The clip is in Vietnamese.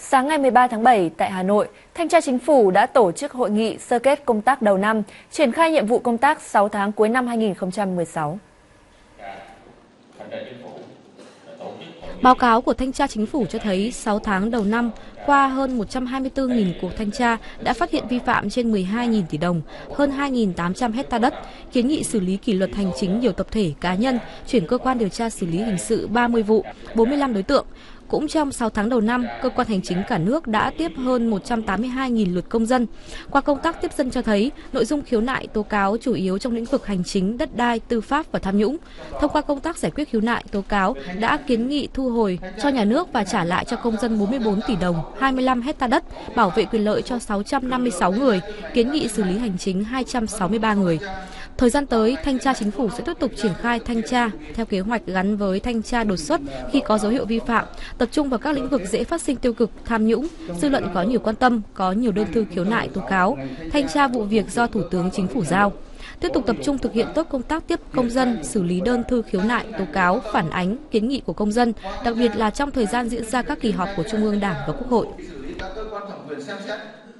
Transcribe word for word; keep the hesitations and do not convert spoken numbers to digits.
Sáng ngày mười ba tháng bảy tại Hà Nội, Thanh tra Chính phủ đã tổ chức hội nghị sơ kết công tác đầu năm, triển khai nhiệm vụ công tác sáu tháng cuối năm hai nghìn không trăm mười sáu. Báo cáo của Thanh tra Chính phủ cho thấy sáu tháng đầu năm, qua hơn một trăm hai mươi tư nghìn cuộc thanh tra đã phát hiện vi phạm trên mười hai nghìn tỷ đồng, hơn hai nghìn tám trăm hecta đất, kiến nghị xử lý kỷ luật hành chính nhiều tập thể cá nhân, chuyển cơ quan điều tra xử lý hình sự ba mươi vụ, bốn mươi lăm đối tượng. Cũng trong sáu tháng đầu năm, cơ quan hành chính cả nước đã tiếp hơn một trăm tám mươi hai nghìn lượt công dân. Qua công tác tiếp dân cho thấy, nội dung khiếu nại tố cáo chủ yếu trong lĩnh vực hành chính, đất đai, tư pháp và tham nhũng. Thông qua công tác giải quyết khiếu nại tố cáo đã kiến nghị thu hồi cho nhà nước và trả lại cho công dân bốn mươi bốn tỷ đồng, hai mươi lăm hecta đất, bảo vệ quyền lợi cho sáu trăm năm mươi sáu người, kiến nghị xử lý hành chính hai trăm sáu mươi ba người. Thời gian tới, Thanh tra Chính phủ sẽ tiếp tục triển khai thanh tra theo kế hoạch gắn với thanh tra đột xuất khi có dấu hiệu vi phạm, tập trung vào các lĩnh vực dễ phát sinh tiêu cực, tham nhũng, dư luận có nhiều quan tâm, có nhiều đơn thư khiếu nại tố cáo, thanh tra vụ việc do Thủ tướng Chính phủ giao. Tiếp tục tập trung thực hiện tốt công tác tiếp công dân, xử lý đơn thư khiếu nại, tố cáo, phản ánh, kiến nghị của công dân, đặc biệt là trong thời gian diễn ra các kỳ họp của Trung ương Đảng và Quốc hội.